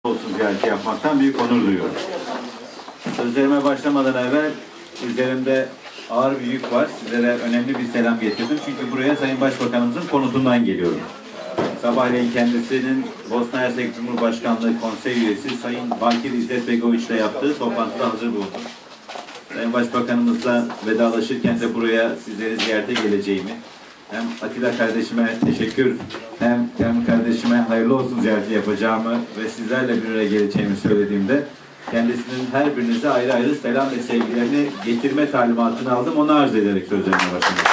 olsun ziyareti yapmaktan büyük onur duyuyorum. Sözlerime başlamadan evvel üzerimde ağır bir yük var. Sizlere önemli bir selam getirdim. Çünkü buraya Sayın Başbakanımızın konutundan geliyorum. Sabahleyin kendisinin Bosna Hersek Cumhurbaşkanlığı Konsey Üyesi Sayın Bakir İzzet Begoviç ile yaptığı toplantıda hazır bulundum. Sayın Başbakanımızla vedalaşırken de buraya sizleri ziyarete geleceğimi, hem Atilla kardeşime teşekkür, hem kardeşime hayırlı olsun ziyareti yapacağımı ve sizlerle bir araya geleceğimi söylediğimde kendisinin her birinize ayrı ayrı selam ve sevgilerini getirme talimatını aldım. Onu arz ederek sözlerine başlamak.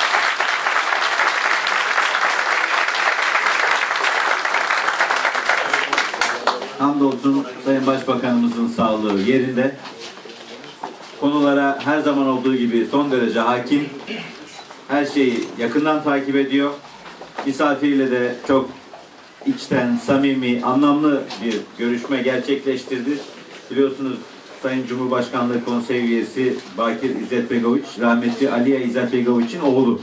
Hamdolsun Sayın Başbakanımızın sağlığı yerinde. Konulara her zaman olduğu gibi son derece hakim. Her şeyi yakından takip ediyor. Misafiriyle de çok içten, samimi, anlamlı bir görüşme gerçekleştirdi. Biliyorsunuz Sayın Cumhurbaşkanlığı Konsey Üyesi Bakir İzzet Begoviç, rahmetli Aliye İzzet Begoviç'in oğlu.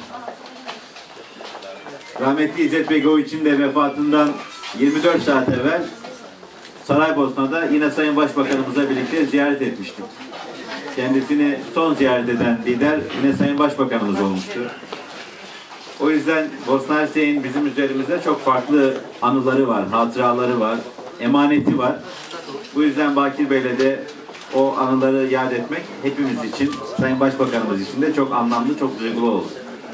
Rahmetli İzzet Begoviç'in de vefatından 24 saat evvel Saraybosna'da yine Sayın Başbakanımızla birlikte ziyaret etmiştik. Kendisini son ziyaret eden lider yine Sayın Başbakanımız olmuştu. O yüzden Bosna Hersek'in bizim üzerimizde çok farklı anıları var, hatıraları var, emaneti var. Bu yüzden Bakir Bey'le de o anıları yad etmek hepimiz için, Sayın Başbakanımız için de çok anlamlı, çok duygulu oldu.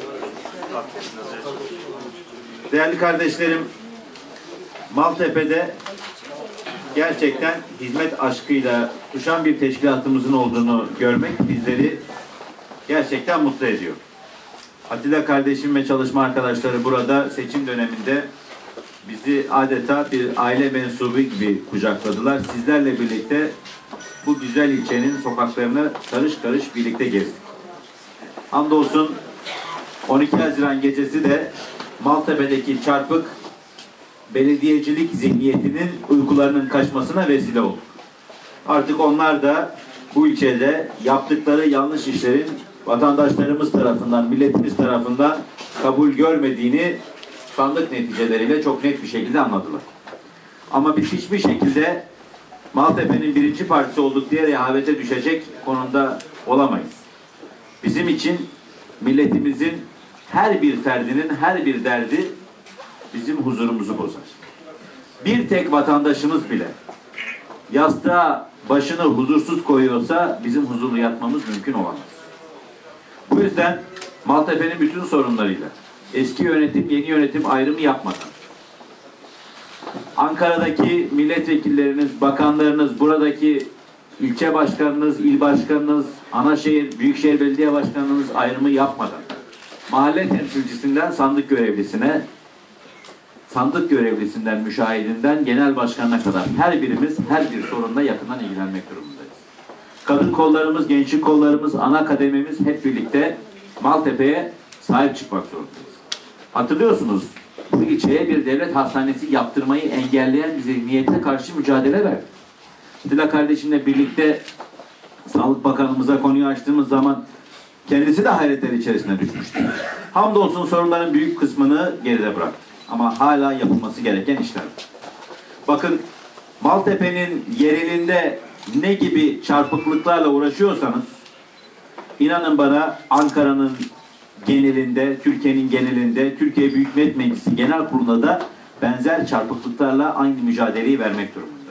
Değerli kardeşlerim, Maltepe'de gerçekten hizmet aşkıyla tutuşan bir teşkilatımızın olduğunu görmek bizleri gerçekten mutlu ediyor. Atilla kardeşim ve çalışma arkadaşları burada seçim döneminde bizi adeta bir aile mensubu gibi kucakladılar. Sizlerle birlikte bu güzel ilçenin sokaklarını karış karış birlikte gezdik. Hamdolsun 12 Haziran gecesi de Maltepe'deki çarpık belediyecilik zihniyetinin uykularının kaçmasına vesile oldu. Artık onlar da bu ilçede yaptıkları yanlış işlerin vatandaşlarımız tarafından, milletimiz tarafından kabul görmediğini sandık neticeleriyle çok net bir şekilde anladılar. Ama biz hiçbir şekilde Maltepe'nin birinci partisi olduk diye rehavete düşecek konumda olamayız. Bizim için milletimizin her bir ferdinin her bir derdi bizim huzurumuzu bozar. Bir tek vatandaşımız bile yastığa başını huzursuz koyuyorsa bizim huzurlu yatmamız mümkün olamaz. Bu yüzden Maltepe'nin bütün sorunlarıyla eski yönetim, yeni yönetim ayrımı yapmadan Ankara'daki milletvekilleriniz, bakanlarınız, buradaki ilçe başkanınız, il başkanınız, Anaşehir, Büyükşehir Belediye Başkanınız ayrımı yapmadan mahalle temsilcisinden sandık görevlisine, sandık görevlisinden müşahidinden genel başkanına kadar her birimiz her bir sorunla yakından ilgilenmek durumundayız. Kadın kollarımız, gençlik kollarımız, ana kadememiz hep birlikte Maltepe'ye sahip çıkmak zorundayız. Hatırlıyorsunuz, bu ilçeye bir devlet hastanesi yaptırmayı engelleyen bir zihniyete karşı mücadele verdik. Atilla kardeşimle birlikte Sağlık Bakanımıza konuyu açtığımız zaman kendisi de hayretler içerisine düşmüştü. Hamdolsun sorunların büyük kısmını geride bıraktık. Ama hala yapılması gereken işler var. Bakın, Maltepe'nin yerelinde ne gibi çarpıklıklarla uğraşıyorsanız inanın bana Ankara'nın genelinde, Türkiye'nin genelinde, Türkiye Büyük Millet Meclisi Genel Kurulu'nda da benzer çarpıklıklarla aynı mücadeleyi vermek durumundayız.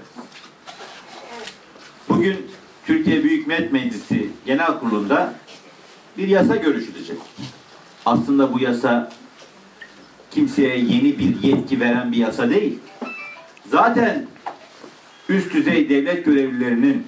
Bugün Türkiye Büyük Millet Meclisi Genel Kurulu'nda bir yasa görüşülecek. Aslında bu yasa kimseye yeni bir yetki veren bir yasa değil. Zaten üst düzey devlet görevlilerinin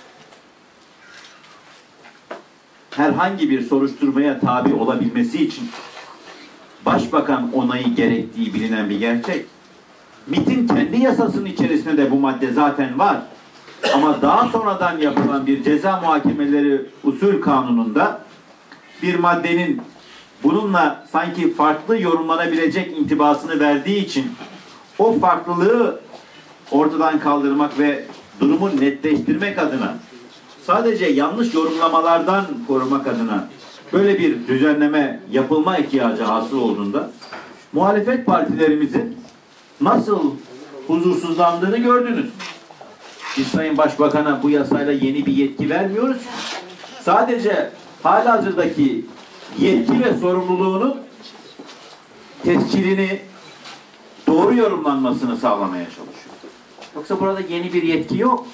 herhangi bir soruşturmaya tabi olabilmesi için başbakan onayı gerektiği bilinen bir gerçek. MİT'in kendi yasasının içerisinde de bu madde zaten var. Ama daha sonradan yapılan bir ceza muhakemeleri usul kanununda bir maddenin bununla sanki farklı yorumlanabilecek intibasını verdiği için o farklılığı ortadan kaldırmak ve durumu netleştirmek adına, sadece yanlış yorumlamalardan korumak adına böyle bir düzenleme yapılma ihtiyacı hasıl olduğunda muhalefet partilerimizin nasıl huzursuzlandığını gördünüz. Biz Sayın Başbakan'a bu yasayla yeni bir yetki vermiyoruz. Sadece halihazırdaki yetki ve sorumluluğunun tescilini, doğru yorumlanmasını sağlamaya çalışıyor. Yoksa burada yeni bir yetki yok.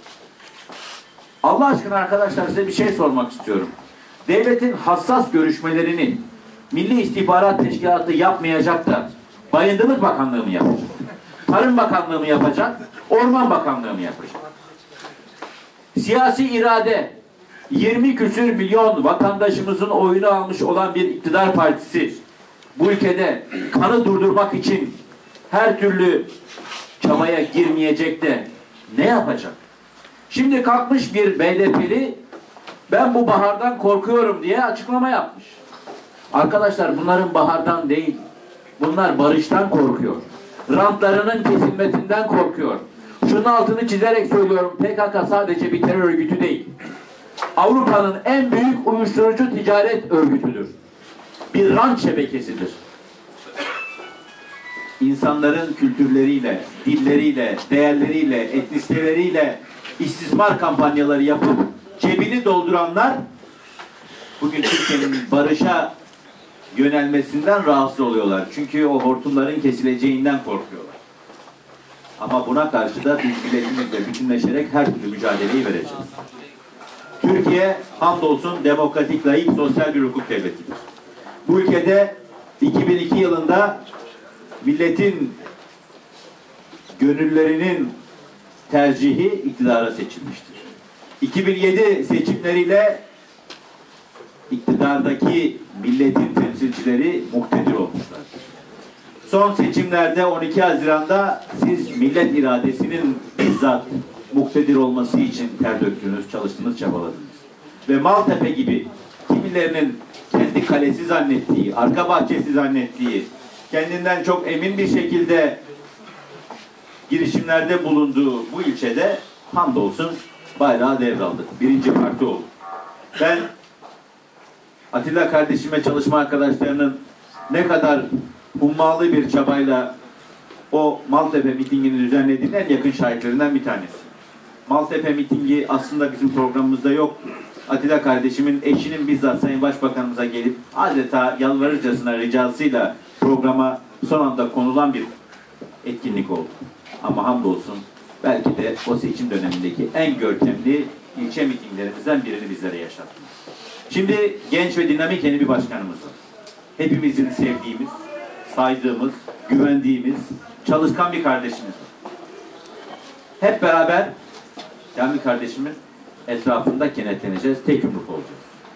Allah aşkına arkadaşlar, size bir şey sormak istiyorum. Devletin hassas görüşmelerini Milli İstihbarat Teşkilatı yapmayacak da Bayındırlık Bakanlığı mı yapacak? Tarım Bakanlığı mı yapacak? Orman Bakanlığı mı yapacak? Siyasi irade, 20 küsür milyon vatandaşımızın oyunu almış olan bir iktidar partisi bu ülkede kanı durdurmak için her türlü çabaya girmeyecek de ne yapacak? Şimdi kalkmış bir BDP'li, ben bu bahardan korkuyorum diye açıklama yapmış. Arkadaşlar, bunların bahardan değil, bunlar barıştan korkuyor. Rantlarının kesilmesinden korkuyor. Şunun altını çizerek söylüyorum, PKK sadece bir terör örgütü değil. Avrupa'nın en büyük uyuşturucu ticaret örgütüdür. Bir rant şebekesidir. İnsanların kültürleriyle, dilleriyle, değerleriyle, etnisiteleriyle istismar kampanyaları yapıp cebini dolduranlar bugün Türkiye'nin barışa yönelmesinden rahatsız oluyorlar. Çünkü o hortumların kesileceğinden korkuyorlar. Ama buna karşı da biz milletimizle bütünleşerek her türlü mücadeleyi vereceğiz. Türkiye hamdolsun demokratik, layık, sosyal bir hukuk devletidir. Bu ülkede 2002 yılında milletin gönüllerinin tercihi iktidara seçilmiştir. 2007 seçimleriyle iktidardaki milletin temsilcileri muktedir olmuşlardır. Son seçimlerde 12 Haziran'da siz millet iradesinin bizzat muktedir olması için ter döktünüz, çalıştınız, çabaladınız. Ve Maltepe gibi kimilerinin kendi kalesi zannettiği, arka bahçesi zannettiği, kendinden çok emin bir şekilde girişimlerde bulunduğu bu ilçede hamdolsun bayrağı devraldık. Birinci parti oldu. Ben Atilla kardeşim ve çalışma arkadaşlarının ne kadar hummalı bir çabayla o Maltepe mitingini düzenlediğinin en yakın şahitlerinden bir tanesi. Maltepe mitingi aslında bizim programımızda yoktu. Atilla kardeşimin eşinin bizzat Sayın Başbakanımıza gelip adeta yalvarırcasına ricasıyla programa son anda konulan bir etkinlik oldu. Ama hamdolsun belki de o seçim dönemindeki en görkemli ilçe mitinglerimizden birini bizlere yaşattınız. Şimdi genç ve dinamik yeni bir başkanımız var. Hepimizin sevdiğimiz, saydığımız, güvendiğimiz, çalışkan bir kardeşimiz var. Hep beraber Kamil kardeşimin etrafında kenetleneceğiz, tek yumruk olacağız.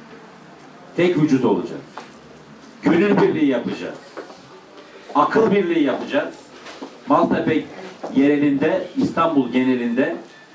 Tek vücut olacağız. Gönül birliği yapacağız. Akıl birliği yapacağız. Maltepe yerelinde, İstanbul genelinde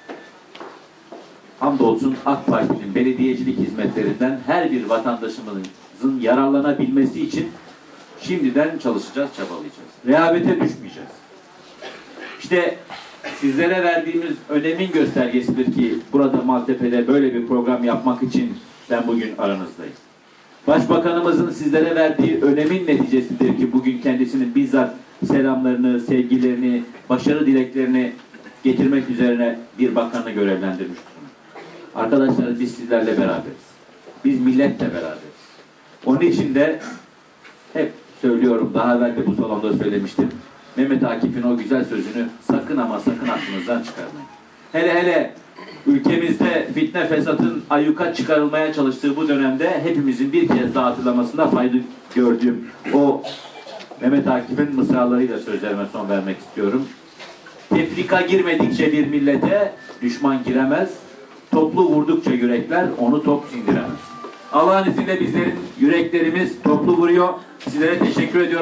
hamdolsun AK Parti'nin belediyecilik hizmetlerinden her bir vatandaşımızın yararlanabilmesi için şimdiden çalışacağız, çabalayacağız. Rehavete düşmeyeceğiz. İşte sizlere verdiğimiz önemin göstergesidir ki burada Maltepe'de böyle bir program yapmak için ben bugün aranızdayım. Başbakanımızın sizlere verdiği önemin neticesidir ki bugün kendisinin bizzat selamlarını, sevgilerini, başarı dileklerini getirmek üzerine bir bakanı görevlendirmiş. Arkadaşlar, biz sizlerle beraberiz. Biz milletle beraberiz. Onun için de hep söylüyorum, daha evvel de bu salonda söylemiştim. Mehmet Akif'in o güzel sözünü sakın ama sakın aklınızdan çıkarmayın. Hele hele ülkemizde fitne fesatın ayyuka çıkarılmaya çalıştığı bu dönemde hepimizin bir kez daha hatırlamasında fayda gördüğüm o Mehmet Akif'in mısralarıyla sözlerime son vermek istiyorum. Tefrika girmedikçe bir millete düşman giremez. Toplu vurdukça yürekler onu top sindiremez. Allah'ın izniyle bizlerin yüreklerimiz toplu vuruyor. Sizlere teşekkür ediyorum.